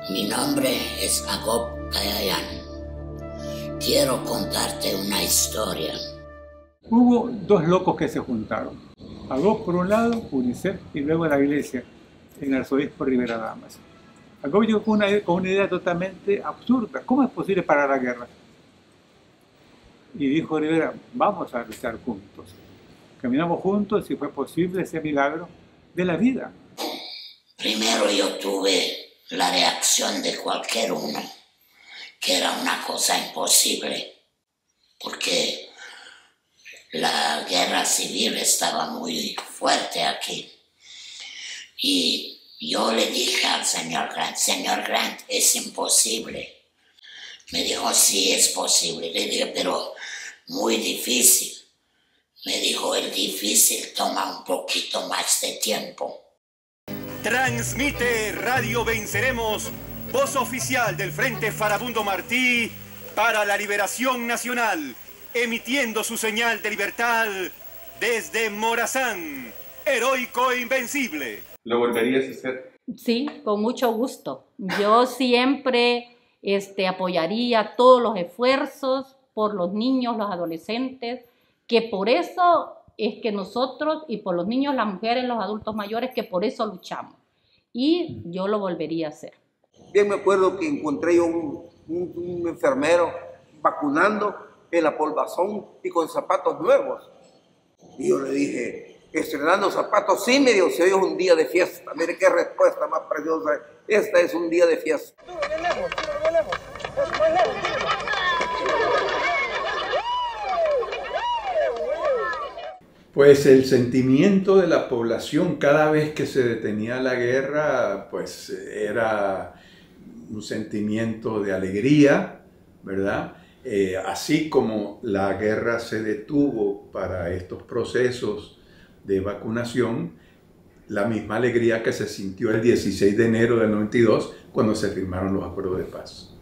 Mi nombre es Agop Kayayan. Quiero contarte una historia. Hubo dos locos que se juntaron. Agop por un lado, UNICEF y luego la iglesia, en el arzobispo Rivera Damas. Agop llegó con una idea totalmente absurda. ¿Cómo es posible parar la guerra? Y dijo Rivera, vamos a luchar juntos. Caminamos juntos y fue posible ese milagro de la vida. Primero yo tuve la reacción de cualquier uno, que era una cosa imposible, porque la guerra civil estaba muy fuerte aquí. Y yo le dije al señor Grant, es imposible. Me dijo, sí, es posible. Le dije, pero muy difícil. Me dijo, el difícil toma un poquito más de tiempo. Transmite Radio Venceremos, voz oficial del Frente Farabundo Martí para la Liberación Nacional, emitiendo su señal de libertad desde Morazán, heroico e invencible. ¿Lo volverías a hacer? Sí, con mucho gusto. Yo siempre apoyaría todos los esfuerzos por los niños, los adolescentes, que por eso es que nosotros, y por los niños, las mujeres, los adultos mayores, que por eso luchamos. Y yo lo volvería a hacer. Bien me acuerdo que encontré un enfermero vacunando en la Polvazón y con zapatos nuevos. Y yo le dije, estrenando zapatos, sí, me dijo, si hoy es un día de fiesta. Mire qué respuesta más preciosa. Esta es un día de fiesta. Pues el sentimiento de la población cada vez que se detenía la guerra, pues era un sentimiento de alegría, ¿verdad? Así como la guerra se detuvo para estos procesos de vacunación, la misma alegría que se sintió el 16 de enero del 92 cuando se firmaron los acuerdos de paz.